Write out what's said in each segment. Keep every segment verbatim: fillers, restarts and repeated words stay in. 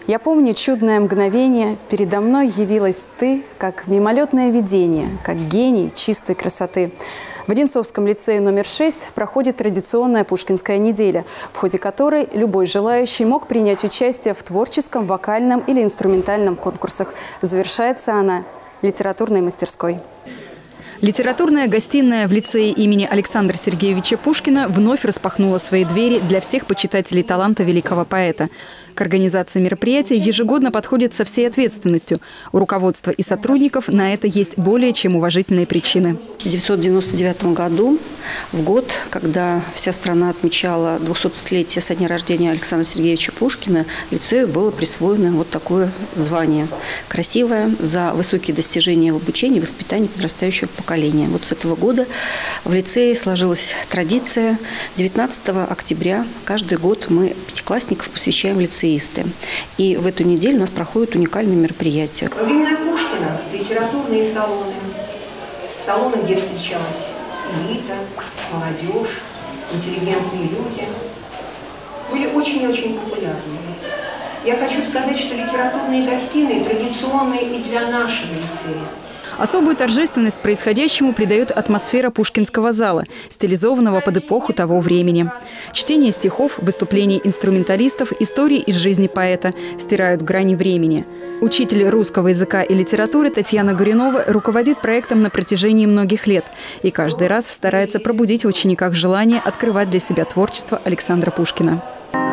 Я помню чудное мгновение, передо мной явилась ты, как мимолетное видение, как гений чистой красоты. В Одинцовском лицее номер шесть проходит традиционная Пушкинская неделя, в ходе которой любой желающий мог принять участие в творческом, вокальном или инструментальном конкурсах. Завершается она литературной мастерской. Литературная гостиная в лицее имени Александра Сергеевича Пушкина вновь распахнула свои двери для всех почитателей таланта великого поэта. К организации мероприятия ежегодно подходит со всей ответственностью. У руководства и сотрудников на это есть более чем уважительные причины. В тысяча девятьсот девяносто девятом году, в год, когда вся страна отмечала двухсотлетие со дня рождения Александра Сергеевича Пушкина, лицею было присвоено вот такое звание. Красивое, за высокие достижения в обучении и воспитании подрастающего поколения. Вот с этого года в лицее сложилась традиция. девятнадцатого октября каждый год мы пятиклассников посвящаем лицеистам. И в эту неделю у нас проходит уникальное мероприятие. Во времена Пушкина литературные салоны, салоны, где встречалась элита, молодежь, интеллигентные люди, были очень и очень популярны. Я хочу сказать, что литературные гостиные традиционные и для нашего лицея. Особую торжественность происходящему придает атмосфера Пушкинского зала, стилизованного под эпоху того времени. Чтение стихов, выступления инструменталистов, истории из жизни поэта стирают грани времени. Учитель русского языка и литературы Татьяна Горюнова руководит проектом на протяжении многих лет и каждый раз старается пробудить в учениках желание открывать для себя творчество Александра Пушкина.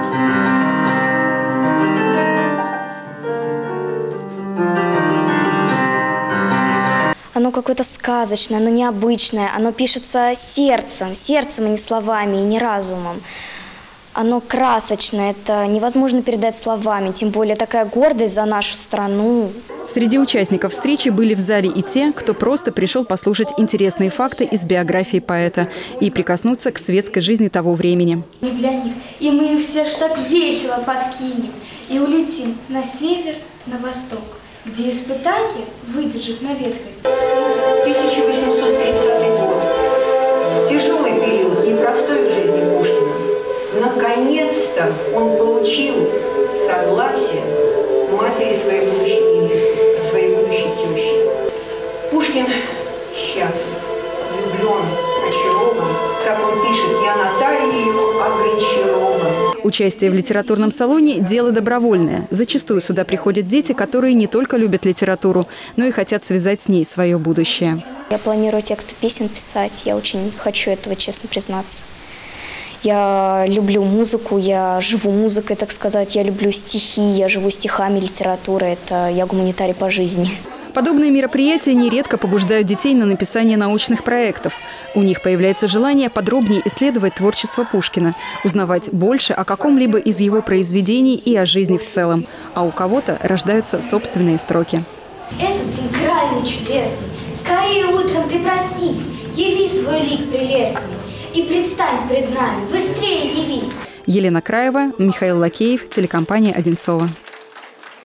Оно какое-то сказочное, оно необычное, оно пишется сердцем, сердцем, а не словами и не разумом. Оно красочное, это невозможно передать словами, тем более такая гордость за нашу страну. Среди участников встречи были в зале и те, кто просто пришел послушать интересные факты из биографии поэта и прикоснуться к светской жизни того времени. Не для них, и мы их все ж так весело подкинем и улетим на север, на восток, где испытание выдержит на ветхость. тысяча восемьсот тридцатый год. Тяжелый период, непростой в жизни Пушкина. Наконец-то он получил согласие матери своей будущей невесты, своей будущей тещи. Пушкин счастлив, влюблен, очарован. Так он пишет: «Я Наталью огончарован». Участие в литературном салоне – дело добровольное. Зачастую сюда приходят дети, которые не только любят литературу, но и хотят связать с ней свое будущее. Я планирую тексты песен писать, я очень хочу этого, честно признаться. Я люблю музыку, я живу музыкой, так сказать, я люблю стихи, я живу стихами, литературой, это я гуманитарий по жизни. Подобные мероприятия нередко побуждают детей на написание научных проектов. У них появляется желание подробнее исследовать творчество Пушкина, узнавать больше о каком-либо из его произведений и о жизни в целом. А у кого-то рождаются собственные строки. Этот день крайне чудесный, скорее утром ты проснись, яви свой лик прелестный и предстань пред нами, быстрее явись. Елена Краева, Михаил Лакеев, телекомпания «Одинцова».